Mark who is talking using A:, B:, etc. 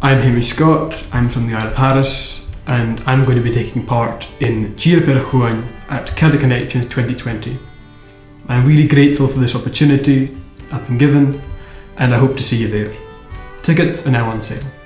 A: I'm Hamish Scott, I'm from the Isle of Harris, and I'm going to be taking part in Chuan at Celtic Connections 2020. I'm really grateful for this opportunity I've been given, and I hope to see you there. Tickets are now on sale.